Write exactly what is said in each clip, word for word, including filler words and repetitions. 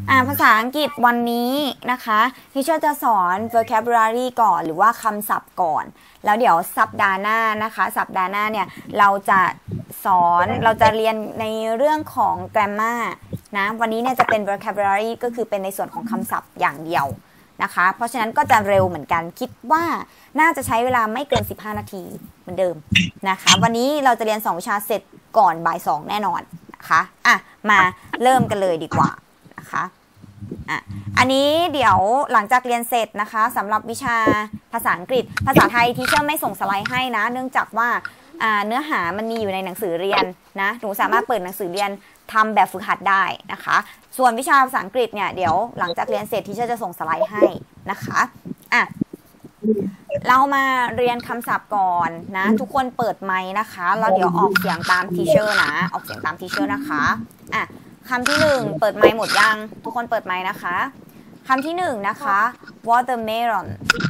อ่าภาษาอังกฤษวันนี้นะคะที่เชื่อจะสอน vocabulary ก่อนหรือว่าคำศัพท์ก่อนแล้วเดี๋ยวสัปดาห์หน้านะคะสัปดาห์หน้าเนี่ยเราจะสอนเราจะเรียนในเรื่องของ grammar นะวันนี้เนี่ยจะเป็น vocabulary ก็คือเป็นในส่วนของคำศัพท์อย่างเดียวนะคะเพราะฉะนั้นก็จะเร็วเหมือนกันคิดว่าน่าจะใช้เวลาไม่เกินสิบห้านาทีเหมือนเดิมนะคะวันนี้เราจะเรียนสองวิชาเสร็จก่อนบ่ายสองแน่นอนนะคะอ่ะมาเริ่มกันเลยดีกว่านะคะอ่ะอันนี้เดี๋ยวหลังจากเรียนเสร็จนะคะสำหรับวิชาภาษาอังกฤษภาษาไทยที่เชื่อไม่ส่งสไลด์ให้นะเนื่องจากว่าเนื้อหามันมีอยู่ในหนังสือเรียนนะหนูสามารถเปิดหนังสือเรียนทำแบบฝึกหัดได้นะคะส่วนวิชาภาษาอังกฤษเนี่ยเดี๋ยวหลังจากเรียนเสร็จที่เชื่อจะส่งสไลด์ให้นะคะอ่ะเรามาเรียนคำศัพท์ก่อนนะทุกคนเปิดไมค์นะคะแล้วเดี๋ยวออกเสียงตามทีเชอร์นะออกเสียงตามทีเชอร์นะคะอ่ะคำที่หนึ่งเปิดไมค์หมดยังทุกคนเปิดไมค์นะคะคำที่หนึ่งนะคะ watermelon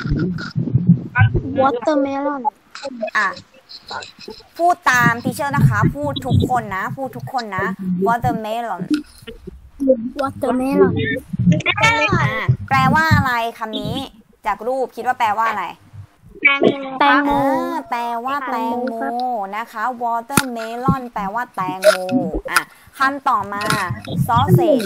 watermelon อ่ะพูดตามทีเชอร์นะคะพูดทุกคนนะพูดทุกคนนะ watermelon watermelon อ่ะแปลว่าอะไรคำนี้จากรูปคิดว่าแปลว่าอะไรแตงโมแปลว่าแตงโมนะคะ watermelon แปลว่าแตงโมอ่ะคำต่อมา sausage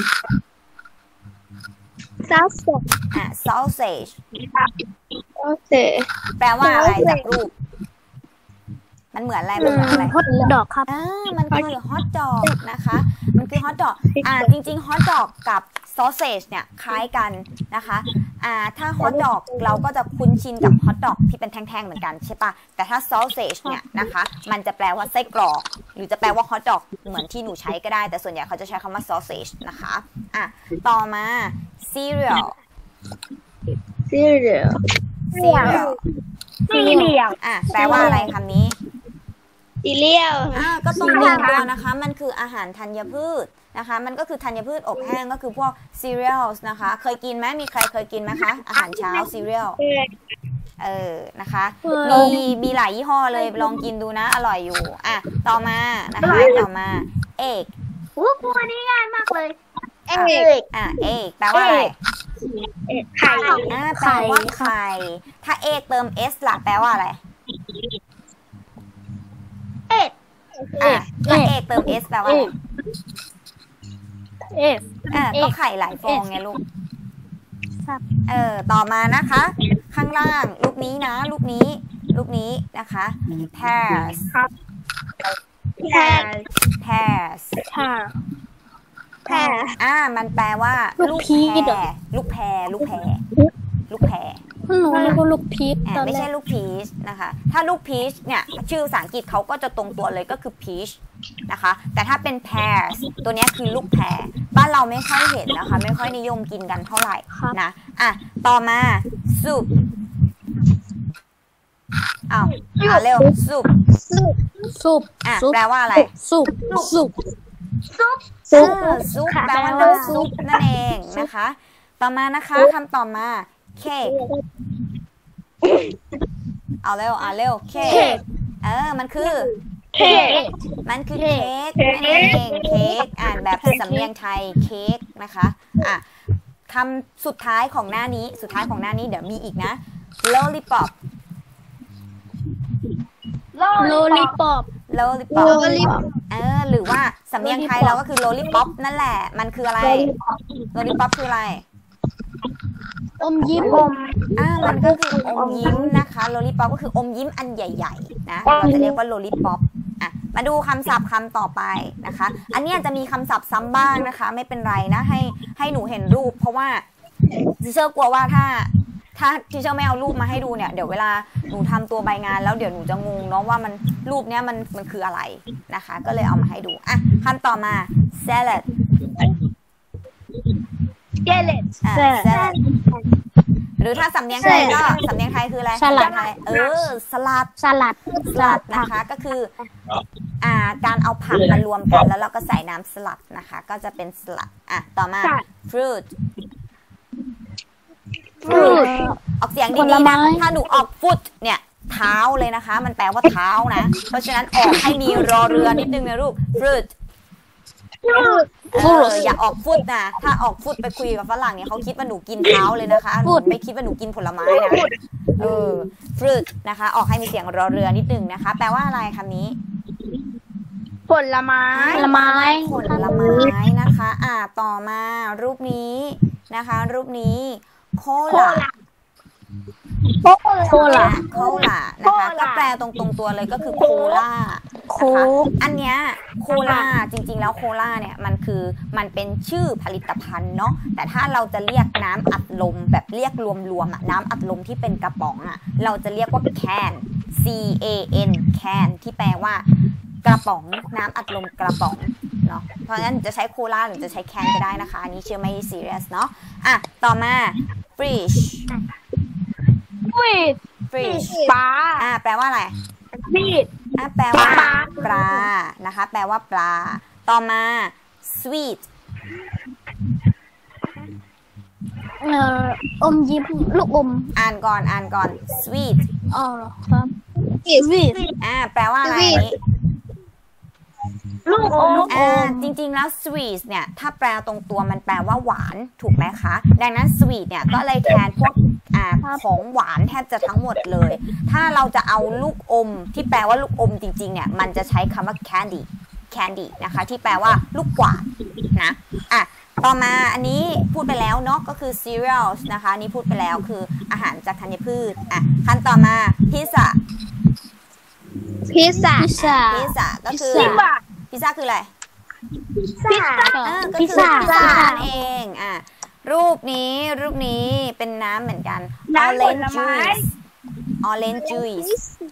sausage อ่ะ sausage sausage แปลว่าอะไรจากรูปมันเหมือนอะไรมันเหมือนอะไรฮอทดอกครับอ่ามันคือฮอทดอกนะคะมันคือฮอทดอกอ่าจริงๆฮอทดอกกับซอสเซจเนี่ยคล้ายกันนะคะอ่าถ้าฮอทดอกเราก็จะคุ้นชินกับฮอทดอกที่เป็นแท่งๆเหมือนกันใช่ปะแต่ถ้าซอสเซจเนี่ยนะคะมันจะแปลว่าไส้กรอกหรือจะแปลว่าฮอทดอกเหมือนที่หนูใช้ก็ได้แต่ส่วนใหญ่เขาจะใช้คำว่าซอสเซจนะคะอ่ะต่อมา cereal cereal cereal cereal อ่ะแปลว่าอะไรคำนี้ซีเรียลอ่าก็ตรงตัวนะคะมันคืออาหารธัญพืชนะคะมันก็คือธัญพืชอบแห้งก็คือพวก cereals นะคะเคยกินไหมมีใครเคยกินไหมคะอาหารเช้า cereal เออนะคะมีมีหลายยี่ห้อเลยลองกินดูนะอร่อยอยู่อ่ะต่อมานะคะต่อมา egg โอ้โหนี่ง่ายมากเลยเอกอ่ะเอกแปลว่าอะไรไข่อ่าแปลว่าไข่ถ้าเอกเติม s ล่ะแปลว่าอะไรเอกอ่ะถ้าเอกเติม s แปลว่าอะไรเอกอ่ะก็ไข่หลายฟองไงลูกเออต่อมานะคะข้างล่างลูกนี้นะลูกนี้ลูกนี้นะคะ pears pears pears แพรอ่ามันแปลว่าลูกแพรลูกแพรลูกแพรลูกแพรหนูเรียกว่าลูกพีชไม่ใช่ลูกพีชนะคะถ้าลูกพีชเนี่ยชื่อภาษาอังกฤษเขาก็จะตรงตัวเลยก็คือ peach นะคะแต่ถ้าเป็น pears ตัวนี้คือลูกแพรบ้านเราไม่ค่อยเห็นนะคะไม่ค่อยนิยมกินกันเท่าไหร่นะอ่ะต่อมา soup อ้าวอ่ะเร็ว soup soup อ่ะแปลว่าอะไร soup soup ซุปซุปซุปแปลว่าน้ำซุปนั่นเองนะคะต่อมานะคะคำต่อมาเค้กเอาเร็วเอาเร็วเค้กเออมันคือเค้กมันคือเค้กนั่นเองเค้กอ่านแบบสำเนียงไทยเค้กนะคะอ่ะคำสุดท้ายของหน้านี้สุดท้ายของหน้านี้เดี๋ยวมีอีกนะ lollipop lollipop lollipop เออหรือว่าสำเนียงไทยเราก็คือ lollipop นั่นแหละมันคืออะไร lollipop คืออะไรอมยิ้มอ่ามันก็คืออมยิ้มนะคะ lollipop ก็คืออมยิ้มอันใหญ่ๆนะเราจะเรียกว่า lollipop อ่ะมาดูคำศัพท์คำต่อไปนะคะอันนี้จะมีคำศัพท์ซ้ำบ้างนะคะไม่เป็นไรนะให้ให้หนูเห็นรูปเพราะว่าดิเชอร์กลัวว่าถ้าถ้าที่เชอร์ไม่เอารูปมาให้ดูเนี่ยเดี๋ยวเวลาหนูทำตัวใบงานแล้วเดี๋ยวหนูจะงงเนาะว่ามันรูปเนี้ยมันมันคืออะไรนะคะก็เลยเอามาให้ดูอ่ะคำต่อมา salad salad อ่ะ salad หรือถ้าสำเนียงไทยก็สำเนียงไทยคืออะไรสลัดเออสลัดสลัดสลัดนะคะก็คืออ่าการเอาผักมารวมกันแล้วเราก็ใส่น้ำสลัดนะคะก็จะเป็นสลัดอ่ะต่อมา fruit fruit ออกเสียงดีๆนะถ้าหนูออกฟุตเนี่ยเท้าเลยนะคะมันแปลว่าเท้านะเพราะฉะนั้นออกให้มีรอเรือนิดนึงนะลูก fruit เอออย่าออกฟุตนะถ้าออกฟุตไปคุยกับฝรั่งเนี่ยเขาคิดว่าหนูกินเท้าเลยนะคะหนูไม่คิดว่าหนูกินผลไม้นะเออ fruit นะคะออกให้มีเสียงรอเรือนิดนึงนะคะแปลว่าอะไรคำนี้ผลไม้ผลไม้ผลไม้นะคะอ่าต่อมารูปนี้นะคะรูปนี้โคลาโคลาโคลานะคะก็แปลตรงๆตัวเลยก็คือโคลานะคะอันเนี้ยโคลาจริงๆแล้วโคลาเนี่ยมันคือมันเป็นชื่อผลิตภัณฑ์เนาะแต่ถ้าเราจะเรียกน้ำอัดลมแบบเรียกรวมๆอ่ะน้ำอัดลมที่เป็นกระป๋องอ่ะเราจะเรียกว่า can C A N can ที่แปลว่ากระป๋องน้ำอัดลมกระป๋องเนาะเพราะฉะนั้นจะใช้โคลาหรือจะใช้แคนก็ได้นะคะอันนี้เชื่อไม่ซีเรียสเนาะอ่ะต่อมา fish fish fish ปลาอ่ะแปลว่าอะไร fish อ่ะแปลว่าปลานะคะแปลว่าปลาต่อมา sweet เอ่ออมยิ้มลูกอมอ่านก่อนอ่านก่อน sweet อ๋อครับ sweet อ่ะแปลว่าอะไรลูกอมอ่าจริงๆแล้ว sweet เนี่ยถ้าแปลตรงตัวมันแปลว่าหวานถูกไหมคะดังนั้น sweet เนี่ยก็เลยแทนพวกอ่าของหวานแทบจะทั้งหมดเลยถ้าเราจะเอาลูกอมที่แปลว่าลูกอมจริงๆเนี่ยมันจะใช้คำว่า candy candy นะคะที่แปลว่าลูกกวาดนะอ่ะต่อมาอันนี้พูดไปแล้วเนาะก็คือ cereals นะคะนี่พูดไปแล้วคืออาหารจากธัญพืชอ่ะขั้นต่อมาพิซซ่าพิซซ่าพิซซ่าพิซซ่าก็คือพิซซ่าคืออะไรพิซซ่าก็คือพิซซ่านั่นเองอ่ะรูปนี้รูปนี้เป็นน้ำเหมือนกัน orange juice orange juice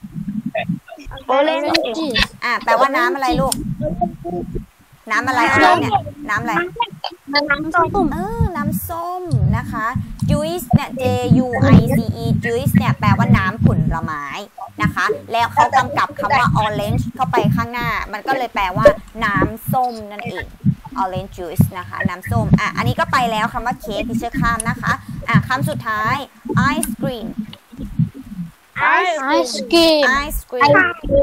orange juice อ่ะแปลว่าน้ำอะไรลูกน้ำอะไรอะไรเนี่ยน้ำอะไรน้ำส้มเออน้ำส้มนะคะ juice เนี่ย J U I C E juice เนี่ยแปลว่าน้ำผลไม้นะคะแล้วเขากำกับคำว่า orange เข้าไปข้างหน้ามันก็เลยแปลว่าน้ำส้มนั่นเอง orange juice นะคะน้ำส้มอ่ะอันนี้ก็ไปแล้วคำว่าเค้กที่เชื่อข้ามนะคะอ่ะคำสุดท้าย ice cream ice cream ice cream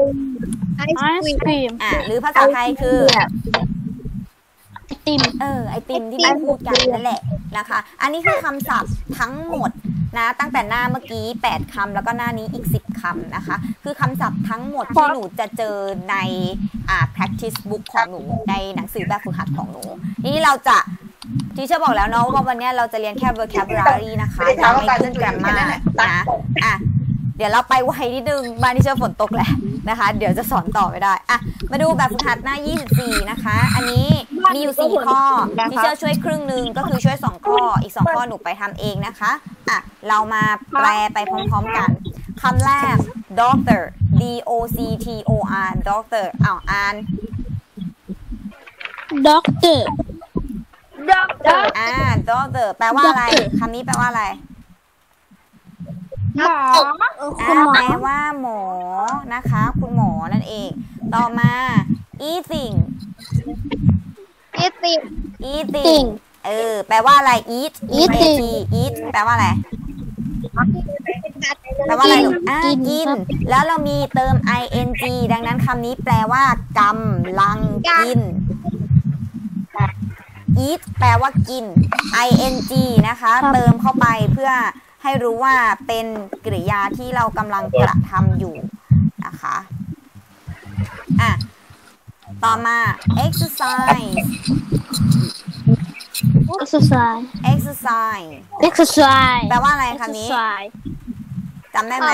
ice cream อ่ะหรือภาษาไทยคือไอติมเออไอติมที่เราพูดกันนั่นแหละนะคะอันนี้คือคำศัพท์ทั้งหมดนะตั้งแต่หน้าเมื่อกี้แปดคำแล้วก็หน้านี้อีกสิบคำนะคะคือคำศัพท์ทั้งหมดที่หนูจะเจอในอ่า practice book ของหนูในหนังสือแบบฝึกหัดของหนูนี่เราจะที่เชื่อบอกแล้วเนาะว่าวันนี้เราจะเรียนแค่ vocabulary นะคะยังไม่ขึ้น grammar นะอ่ะเดี๋ยวเราไปไวนิดนึงบ้านที่เชื่อฝนตกแหละนะคะเดี๋ยวจะสอนต่อไม่ได้อ่ะมาดูแบบฝึกหัดหน้ายี่สิบสี่นะคะอันนี้มีอยู่สี่ข้อที่เชื่อช่วยครึ่งนึงก็คือช่วยสองข้ออีกสองข้อหนูไปทำเองนะคะอ่ะเรามาแปลไปพร้อมๆกันคำแรก doctor D O C T O R doctor อ้าวอ่าน doctor doctor อ่า doctor แปลว่าอะไรคำนี้แปลว่าอะไรหมออ่าแปลว่าหมอนะคะคุณหมอนั่นเองต่อมา eating eating eating เออแปลว่าอะไร eat eating eat แปลว่าอะไรแปลว่าอะไรลูกอ่ากินแล้วเรามีเติม ing ดังนั้นคำนี้แปลว่ากำลังกิน eat แปลว่ากิน ing นะคะเติมเข้าไปเพื่อให้รู้ว่าเป็นกริยาที่เรากำลังกระทำอยู่นะคะอ่ะต่อมา exercise exercise exercise exercise แปลว่าอะไรคำนี้จำได้ไหม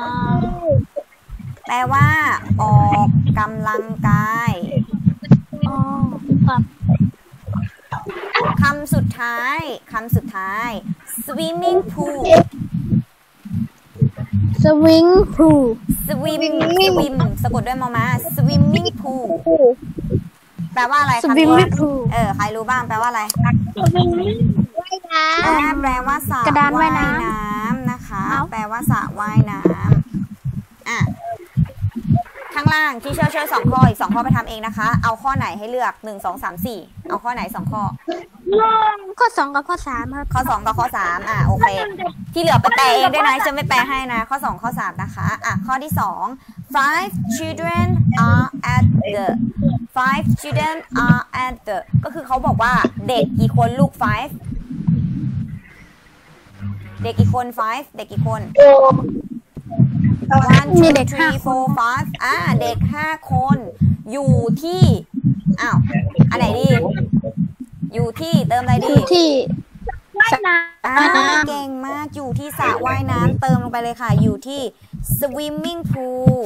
แปลว่าออกกำลังกายอ๋อครับคำสุดท้ายคำสุดท้าย swimming pool swim pool swim swim สะกดด้วยมอม้า swimming pool แปลว่าอะไรคะ swimming pool เออใครรู้บ้างแปลว่าอะไรว่ายน้ำแปลว่าสระว่ายน้ำนะคะแปลว่าสระว่ายน้ำอ่ะข้างล่างที่เชื่อช่วยสองข้ออีกสองข้อไปทำเองนะคะเอาข้อไหนให้เลือกหนึ่งสองสามสี่เอาข้อไหนสองข้อข้อสองกับข้อสามครับข้อสองกับข้อสามอ่ะโอเคที่เหลือไปแปลเองด้วยนะจะไม่แปลให้นะข้อสองข้อสามนะคะอ่ะข้อที่สอง five children are at the five children are at the ก็คือเขาบอกว่าเด็กกี่คนลูก five เด็กกี่คน five เด็กกี่คน one two three four five อ่าเด็กห้าคนอยู่ที่อ้าวอันไหนดีอยู่ที่เติมอะไรดีอยู่ที่ว่ายน้ำอ่าเก่งมากอยู่ที่สระว่ายน้ำเติมลงไปเลยค่ะอยู่ที่ swimming pool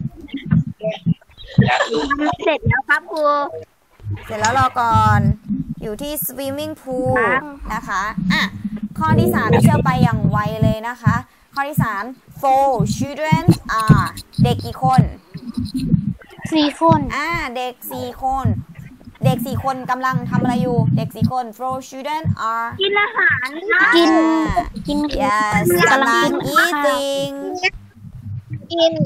เสร็จแล้วครับครูเสร็จแล้วรอก่อนอยู่ที่ swimming pool นะคะอ่ะข้อที่สามที่เชื่อไปอย่างไวเลยนะคะข้อที่สาม four children are เด็กกี่คนสี่คนอ่าเด็กสี่คนเด็กสี่คนกำลังทำอะไรอยู่เด็กสี่คน four children are กินอาหารกินกิน yes กำลัง eating กิน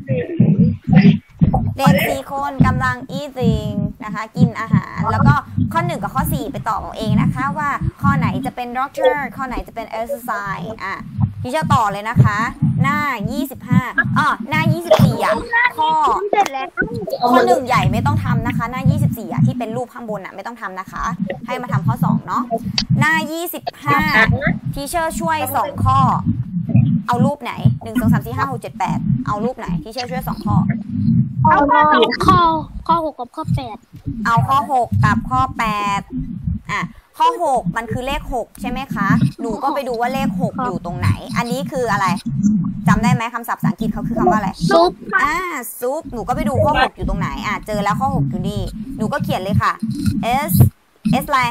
เด็กสี่คนกำลัง eating นะคะกินอาหารแล้วก็ข้อหนึ่งกับข้อสี่ไปตอบเอาเองนะคะว่าข้อไหนจะเป็น doctor ข้อไหนจะเป็น exercise อ่ะที่จะต่อเลยนะคะหน้ายี่สิบห้าอ๋อหน้ายี่สิบสี่อ่ะข้อข้อหนึ่งใหญ่ไม่ต้องทำนะคะหน้ายี่สิบสี่อ่ะที่เป็นรูปข้างบนอ่ะไม่ต้องทำนะคะให้มาทำข้อสองเนาะหน้ายี่สิบห้าทีเชอร์ช่วยสองข้อเอารูปไหนหนึ่งสองสามสี่ห้าหกเจ็ดแปดเอารูปไหนทีเชอร์ช่วยสองข้อเอาข้อข้อหกกับข้อแปดเอาข้อหกกับข้อแปดอ่ะข้อหกมันคือเลขหกใช่ไหมคะหนูก็ไปดูว่าเลขหกอยู่ตรงไหนอันนี้คืออะไรจำได้ไหมคำศัพท์ภาษาอังกฤษเขาคือคำว่าอะไรซุปอ่าซุปหนูก็ไปดูข้อหกอยู่ตรงไหนอ่ะเจอแล้วข้อหกอยู่นี่หนูก็เขียนเลยค่ะ s s อะไร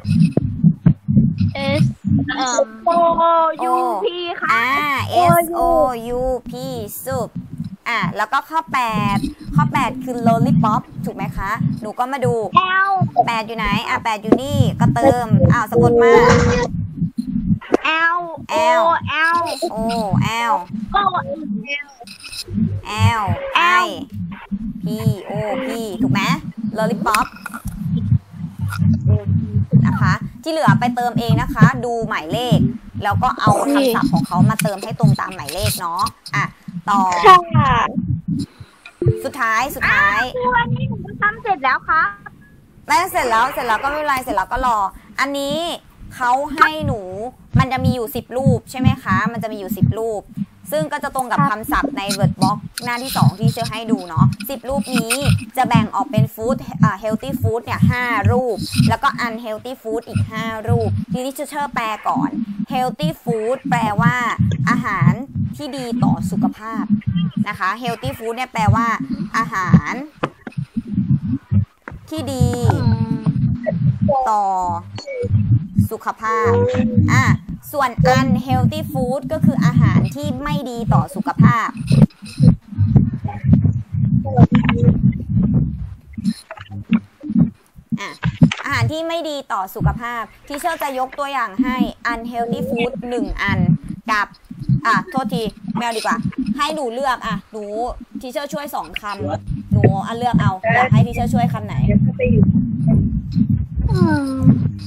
s เอ่อ u p ค่ะอ่า s o u p ซุปอ่ะแล้วก็ข้อแปดข้อแปดคือ lollipop ถูกไหมคะหนูก็มาดู l แปดอยู่ไหนอ่ะแปดอยู่นี่ก็เติมอ้าวสะกดมา l l l o l l i p o p ถูกไหม lollipop นะคะที่เหลือไปเติมเองนะคะดูหมายเลขแล้วก็เอาคำศัพท์ของเขามาเติมให้ตรงตามหมายเลขเนาะอ่ะต่อสุดท้ายสุดท้ายวันนี้หนูทำเสร็จแล้วค่ะแม่เสร็จแล้วเสร็จแล้วก็ไม่เป็นไรเสร็จแล้วก็รออันนี้เขาให้หนูมันจะมีอยู่สิบรูปใช่ไหมคะมันจะมีอยู่สิบรูปซึ่งก็จะตรงกับคำศัพท์ใน Word Box หน้าที่สองที่เชื่อให้ดูเนาะสิบรูปนี้จะแบ่งออกเป็น Food อ่า Healthy Food เนี่ยห้ารูปแล้วก็ Unhealthy Food อีกห้ารูปทีนี้เชื่อแปลก่อน Healthy Food แปลว่าอาหารที่ดีต่อสุขภาพนะคะ Healthy Food เนี่ยแปลว่าอาหารที่ดีต่อสุขภาพอ่ะส่วน unhealthy food ก็คืออาหารที่ไม่ดีต่อสุขภาพอ่ะอาหารที่ไม่ดีต่อสุขภาพทีเชอร์จะยกตัวอย่างให้ unhealthy food หนึ่งอันกับอ่ะโทษทีแมวดีกว่าให้หนูเลือกอ่ะหนูทีเชอร์ช่วยสองคำหนูอันเลือกเอาอยากให้ทีเชอร์ช่วยคำไหนอืม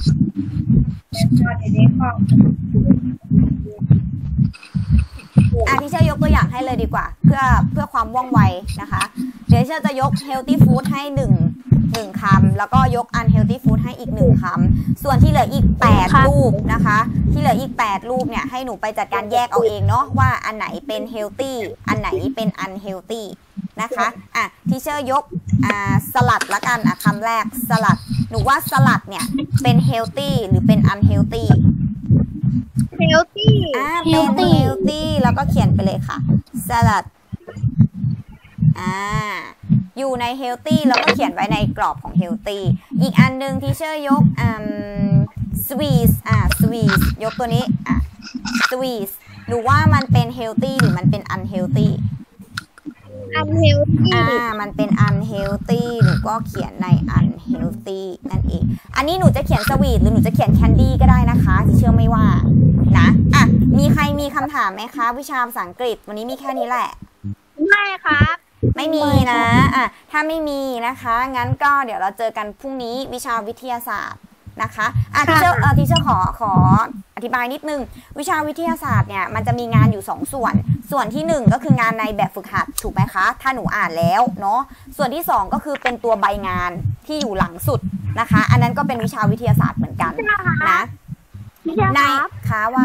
อ่ะที่เชอร์ยกตัวอย่างให้เลยดีกว่าเพื่อเพื่อความว่องไวนะคะเดี๋ยวเชอร์จะยก healthy food ให้หนึ่งหนึ่งคำแล้วก็ยก unhealthy food ให้อีกหนึ่งคำส่วนที่เหลืออีกแปดรูปนะคะที่เหลืออีกแปดรูปเนี่ยให้หนูไปจัดการแยกเอาเองเนาะว่าอันไหนเป็น healthy อันไหนเป็น unhealthy นะคะอ่ะที่เชอร์ยกอ่าสลัดละกันอ่ะคำแรกสลัดหนูว่าสลัดเนี่ยเป็น healthy หรือเป็น unhealthy healthy อ่าเป็น healthy แล้วก็เขียนไปเลยค่ะสลัดอ่าอยู่ใน healthy แล้วก็เขียนไว้ในกรอบของ healthy อีกอันนึงที่เชอร์ยกอ่า sweet อ่า sweet ยกตัวนี้อ่ะ sweet หนูว่ามันเป็น healthy หรือมันเป็น unhealthy unhealthy อ่ามันเป็น unhealthy หนูก็เขียนใน unhealthy นั่นเองอันนี้หนูจะเขียน sweet หรือหนูจะเขียน candy ก็ได้นะคะที่เชื่อไม่ว่านะอ่ะมีใครมีคำถามไหมคะวิชาภาษาอังกฤษวันนี้มีแค่นี้แหละไม่ครับไม่มีนะอ่ะถ้าไม่มีนะคะงั้นก็เดี๋ยวเราเจอกันพรุ่งนี้วิชาวิทยาศาสตร์นะคะอ่ะที่เชื่อเออที่เชื่อขอขออธิบายนิดนึงวิชาวิทยาศาสตร์เนี่ยมันจะมีงานอยู่สองส่วนส่วนที่หนึ่งก็คืองานในแบบฝึกหัดถูกไหมคะถ้าหนูอ่านแล้วเนาะส่วนที่สองก็คือเป็นตัวใบงานที่อยู่หลังสุดนะคะ อันนั้นก็เป็นวิชาวิทยาศาสตร์เหมือนกันนะในคะว่า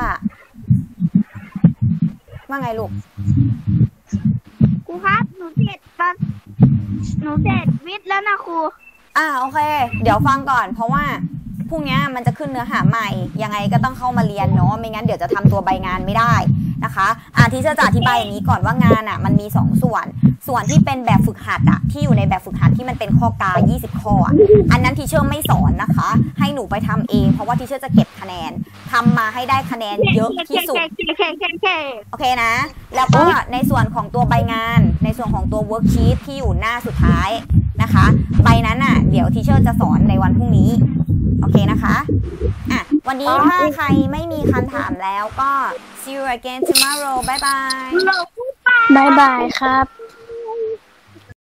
ว่าไงลูกครูครับหนูเสร็จตอนหนูเสร็จวิทย์แล้วนะครูอ่าโอเคเดี๋ยวฟังก่อนเพราะว่าพรุ่งนี้มันจะขึ้นเนื้อหาใหม่ยังไงก็ต้องเข้ามาเรียนเนาะไม่งั้นเดี๋ยวจะทำตัวใบงานไม่ได้นะคะอ่าที่จะอธิบายอย่างนี้ก่อนว่างานอ่ะมันมีสองส่วนส่วนที่เป็นแบบฝึกหัดอ่ะที่อยู่ในแบบฝึกหัดที่มันเป็นข้อกายี่สิบข้ออันนั้นทีเชอร์ไม่สอนนะคะให้หนูไปทำเองเพราะว่าทีเชอร์จะเก็บคะแนนทำมาให้ได้คะแนนเยอะที่สุดโอเคนะแล้วก็ในส่วนของตัวใบงานในส่วนของตัวเวิร์กชีทที่อยู่หน้าสุดท้ายนะคะใบนั้นอ่ะเดี๋ยวทีเชอร์จะสอนในวันพรุ่งนี้โอเคนะคะอ่ะวันนี้ถ้าใครไม่มีคำถามแล้วก็ see you again tomorrow bye bye บายบายครับ